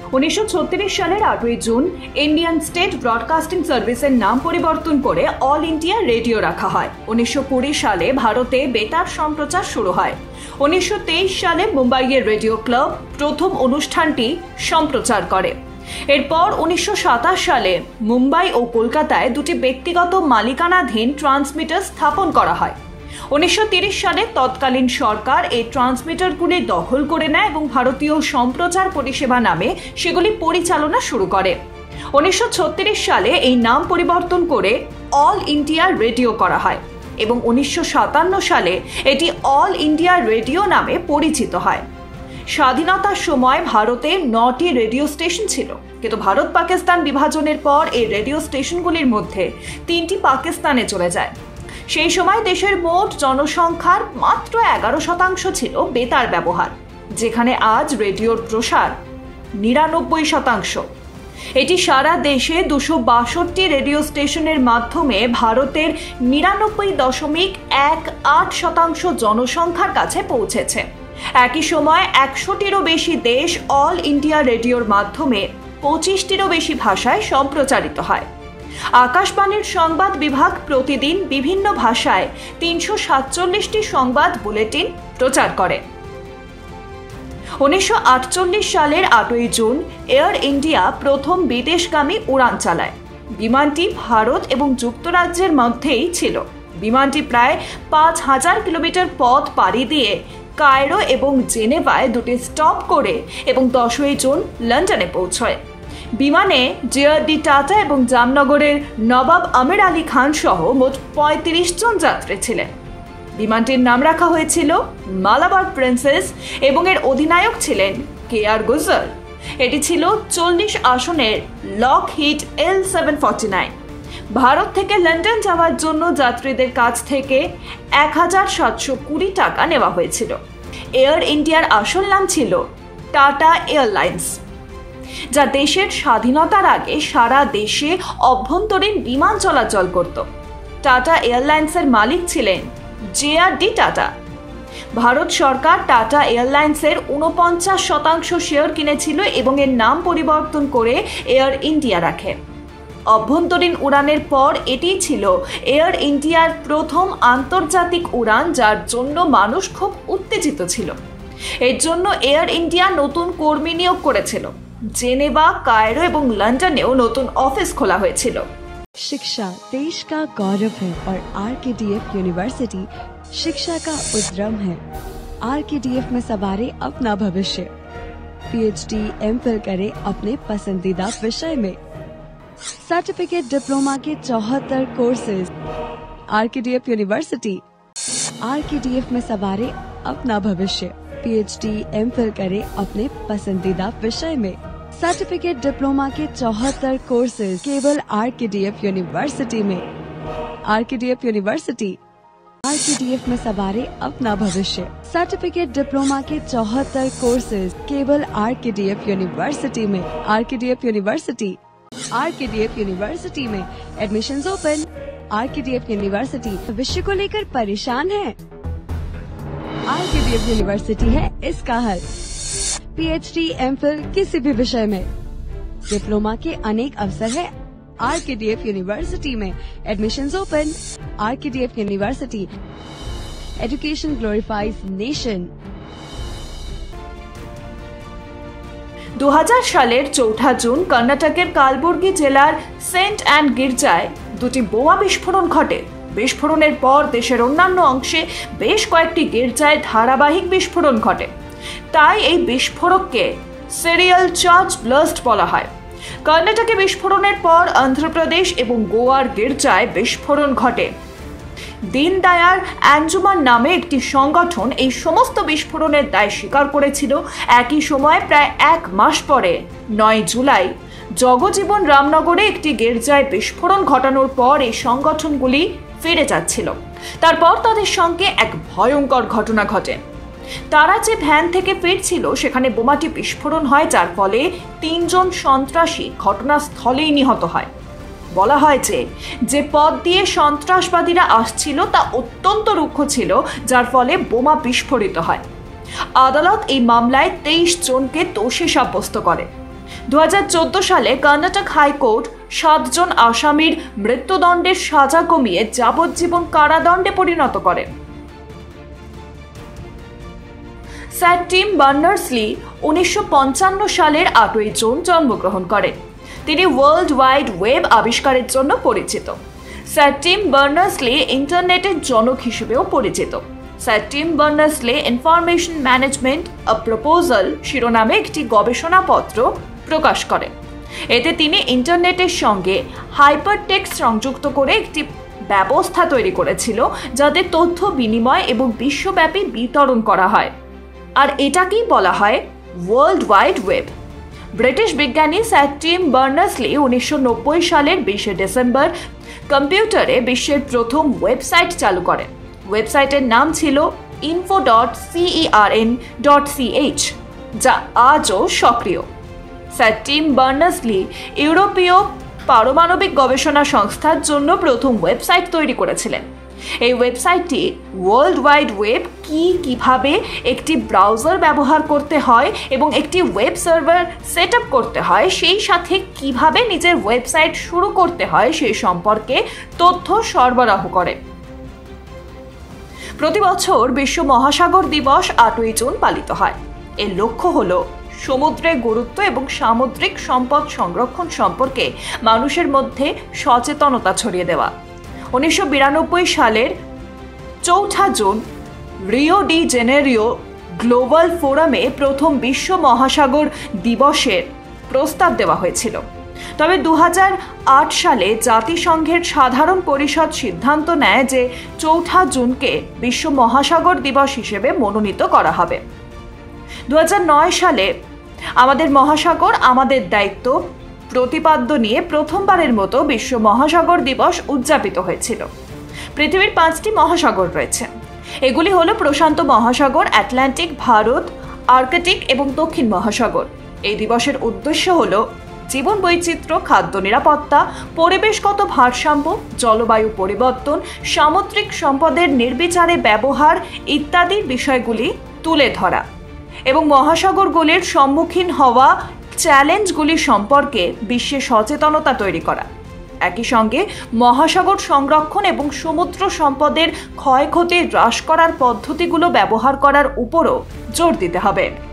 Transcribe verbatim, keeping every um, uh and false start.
উনিশশো ছত্রিশ সালের আটই জুন ইন্ডিয়ান স্টেট ব্রডকাস্টিং সার্ভিসের নাম পরিবর্তন করে অল ইন্ডিয়া রেডিও রাখা হয়। উনিশশো কুড়ি সালে ভারতে বেতার সম্প্রচার শুরু হয়। উনিশশো তেইশ সালে মুম্বাইয়ের রেডিও ক্লাব প্রথম অনুষ্ঠানটি সম্প্রচার করে। এরপর উনিশশো সাতাশ সালে মুম্বাই ও কলকাতায় দুটি ব্যক্তিগত মালিকানাধীন ট্রান্সমিটার স্থাপন করা হয়। উনিশশো তিরিশ সালে তৎকালীন সরকার এই ট্রান্সমিটারগুলি দখল করে নেয় এবং ভারতীয় সম্প্রচার পরিষেবা নামে সেগুলি পরিচালনা শুরু করে। উনিশশো ছত্রিশ সালে এই নাম পরিবর্তন করে অল ইন্ডিয়া রেডিও করা হয় এবং উনিশশো সাতান্ন সালে এটি অল ইন্ডিয়া রেডিও নামে পরিচিত হয়। স্বাধীনতার সময় ভারতে নটি রেডিও স্টেশন ছিল, কিন্তু ভারত পাকিস্তান বিভাজনের পর এই রেডিও স্টেশনগুলির মধ্যে তিনটি পাকিস্তানে চলে যায়। সেই সময় দেশের মোট জনসংখ্যার মাত্র এগারো শতাংশ ছিল বেতার ব্যবহার, যেখানে আজ রেডিওর প্রসার নিরানব্বই শতাংশ। এটি সারা দেশে দুশো বাষট্টি রেডিও স্টেশনের মাধ্যমে ভারতের নিরানব্বই দশমিক এক আট শতাংশ জনসংখ্যার কাছে পৌঁছেছে। একই সময় একশোটিরও বেশি দেশ অল ইন্ডিয়া রেডিওর মাধ্যমে পঁচিশটিরও বেশি ভাষায় সম্প্রচারিত হয়। আকাশবাণীর সংবাদ বিভাগ প্রতিদিন বিভিন্ন ভাষায় তিনশো সাতচল্লিশটি সংবাদ বুলেটিন প্রচার করে। উনিশশো আটচল্লিশ সালের আটই জুন এয়ার ইন্ডিয়া প্রথম বিদেশগামী উড়ান চালায়। বিমানটি ভারত এবং যুক্তরাজ্যের মধ্যেই ছিল। বিমানটি প্রায় পাঁচ হাজার কিলোমিটার পথ পাড়ি দিয়ে কায়রো এবং জেনেভায় দুটি স্টপ করে এবং দশই জুন লন্ডনে পৌঁছয়। বিমানে জে আর ডি টাটা এবং জামনগরের নবাব আমির আলী খান সহ মোট পঁয়ত্রিশ জন যাত্রী ছিলেন। বিমানটির নাম রাখা হয়েছিল মালাবার প্রিন্সেস এবং এর অধিনায়ক ছিলেন কে আর গুজর। এটি ছিল চল্লিশ আসনের Lockheed L seven forty nine. Bharat থেকে লন্ডন যাওয়ার জন্য যাত্রীদের কাছ থেকে এক হাজার সাতশো কুড়ি টাকা নেওয়া হয়েছিল। এয়ার ইন্ডিয়ার আসল নাম ছিল টাটা এয়ারলাইন্স, যা দেশের স্বাধীনতার আগে সারা দেশে অভ্যন্তরীণ বিমান চলাচল করত। টাটা এয়ারলাইন্সের মালিক ছিলেন J R D Tata. Bharat সরকার টাটা এয়ারলাইন্সের ঊনপঞ্চাশ শতাংশ শেয়ার কিনেছিল এবং এর নাম পরিবর্তন করে এয়ার ইন্ডিয়া রাখে। অভ্যন্তরীণ উড়ানের পর এটি ছিল এয়ার ইন্ডিয়ার প্রথম আন্তর্জাতিক উড়ান, যার জন্য মানুষ খুব উত্তেজিত ছিল। এর জন্য এয়ার ইন্ডিয়া নতুন কর্মী নিয়োগ করেছিল। জেনেভা, কায়রো এবং লন্ডনেও নতুন অফিস খোলা হয়েছিল। शिक्षा देश का गौरव है और are K D F university शिक्षा का उद्यम है। आर के डी एफ में सवारे अपना भविष्य। P H D M Phil करे अपने पसंदीदा विषय में। सर्टिफिकेट डिप्लोमा के चौहत्तर courses. R K D F university R K D F में सवारे अपना भविष्य। P H D M Phil करे अपने पसंदीदा विषय में। सर्टिफिकेट डिप्लोमा के चौहत्तर कोर्सेज केवल R K D F university में। R K D F university R K D F में सवारे अपना भविष्य। सर्टिफिकेट डिप्लोमा के चौहत्तर कोर्सेज केवल R K D F university में। R K D F university R K D F university में admissions open. R K D F university भविष्य को लेकर परेशान है? R K D F university है इसका हल। P H D M Phil किसी भी विषय में, डिप्लोमा के अनेक अवसर है R K D F university में। Admissions open. R K D F university education glorifies nation. দু হাজার সালের চৌঠা জুন কর্ণাটকের কালবুর্গি জেলার সেন্ট অ্যান্ড গির্জায় দুটি বোমা বিস্ফোরণ ঘটে। বিস্ফোরণের পর দেশের অন্যান্য অংশে বেশ কয়েকটি গির্জায় ধারাবাহিক বিস্ফোরণ ঘটে। তাই এই বিস্ফোরককে সিরিয়াল চার্জ ব্লাস্ট বলা হয়। কর্ণাটকে বিস্ফোরণের পর অন্ধ্রপ্রদেশ এবং গোয়ার গির্জায় বিস্ফোরণ ঘটে। দীনদয়াল আঞ্জুমান নামে একটি সংগঠন এই সমস্ত বিস্ফোরণের দায় স্বীকার করেছিল। একই সময় প্রায় এক মাস পরে নয় জুলাই জগজীবন রামনগরে একটি গির্জায় বিস্ফোরণ ঘটানোর পর এই সংগঠনগুলি ফিরে যাচ্ছিল। তারপর তাদের সঙ্গে এক ভয়ঙ্কর ঘটনা ঘটে। তারা যে ভ্যান থেকে ফিরছিল সেখানে বোমাটি বিস্ফোরণ হয়, যার ফলে তিনজন সন্ত্রাসী ঘটনাস্থলেই নিহত হয়। বলা হয় যে যে পথ দিয়ে সন্ত্রাসবাদীরা আসছিল তা অত্যন্ত রুক্ষ ছিল, যার ফলে বোমা বিস্ফোরিত হয়। আদালত এই মামলায় তেইশ জনকে দোষী সাব্যস্ত করে। দু হাজার চোদ্দ সালে কর্ণাটক হাইকোর্ট সাতজন আসামির মৃত্যুদণ্ডের সাজা কমিয়ে যাবজ্জীবন কারাদণ্ডে পরিণত করেন। স্যার টিম বার্নার্স-লি উনিশশো পঞ্চান্ন সালের আটই জুন জন্মগ্রহণ করেন। তিনি ওয়ার্ল্ড ওয়াইড ওয়েব আবিষ্কারের জন্য পরিচিত। স্যার টিম বার্নার্স-লি ইন্টারনেটের জনক হিসেবেও পরিচিত। Sir Tim Berners-Lee information management a proposal শিরোনামে একটি গবেষণাপত্র প্রকাশ করেন। এতে তিনি ইন্টারনেটের সঙ্গে হাইপারটেক্সট সংযুক্ত করে একটি ব্যবস্থা তৈরি করেছিল যাতে তথ্য বিনিময় এবং বিশ্বব্যাপী বিতরণ করা হয়, আর এটাকেই বলা হয় ওয়ার্ল্ড ওয়াইড ওয়েব। ব্রিটিশ বিজ্ঞানী স্যার টিম বার্নার্স-লি উনিশশো নব্বই সালের বিশে ডিসেম্বর কম্পিউটারে বিশ্বের প্রথম ওয়েবসাইট চালু করেন। ওয়েবসাইটের নাম ছিল info dot CERN dot CH, যা আজও সক্রিয়। স্যার টিম বার্নার্স-লি ইউরোপীয় পারমাণবিক গবেষণা সংস্থার জন্য প্রথম ওয়েবসাইট তৈরি করেছিলেন। এই ওয়েবসাইটটি ওয়ার্ল্ড ওয়াইড ওয়েব কি কিভাবে একটি ব্রাউজার ব্যবহার করতে হয় এবং একটি ওয়েব সার্ভার সেট আপ করতে হয়, সেই সাথে কিভাবে নিজের ওয়েবসাইট শুরু করতে হয় সেই সম্পর্কে তথ্য সরবরাহ করে। প্রতি বছর বিশ্ব মহাসাগর দিবস আটই জুন পালিত হয়। এর লক্ষ্য হল সমুদ্রের গুরুত্ব এবং সামুদ্রিক সম্পদ সংরক্ষণ সম্পর্কে মানুষের মধ্যে সচেতনতা ছড়িয়ে দেওয়া। উনিশশো বিরানব্বই সালের চৌঠা June Rio de Janeiro global ফোরামে প্রথম বিশ্ব মহাসাগর দিবসের প্রস্তাব দেওয়া হয়েছিল। তবে দু হাজার আট সালে জাতিসংঘের সাধারণ পরিষদ সিদ্ধান্ত নেয় যে চৌঠা জুনকে বিশ্ব মহাসাগর দিবস হিসেবে মনোনীত করা হবে। দু হাজার নয় সালে আমাদের মহাসাগর আমাদের দায়িত্ব প্রতিপাদ্য নিয়ে প্রথমবারের মতো বিশ্ব মহাসাগর দিবস উদযাপিত হয়েছিল। পৃথিবীর পাঁচটি মহাসাগর রয়েছে। এগুলি হলো প্রশান্ত মহাসাগর, আটলান্টিক, ভারত, আর্কটিক এবং দক্ষিণ মহাসাগর। এই দিবসের উদ্দেশ্য হল জীবন বৈচিত্র্য, খাদ্য নিরাপত্তা, পরিবেশগত ভারসাম্য, জলবায়ু পরিবর্তন, সামুদ্রিক সম্পদের নির্বিচারে ব্যবহার ইত্যাদি বিষয়গুলি তুলে ধরা এবং মহাসাগরগুলির সম্মুখীন হওয়া চ্যালেঞ্জগুলি সম্পর্কে বিশ্বে সচেতনতা তৈরি করা। একই সঙ্গে মহাসাগর সংরক্ষণ এবং সমুদ্র সম্পদের ক্ষয়ক্ষতি হ্রাস করার পদ্ধতিগুলো ব্যবহার করার উপরও জোর দিতে হবে।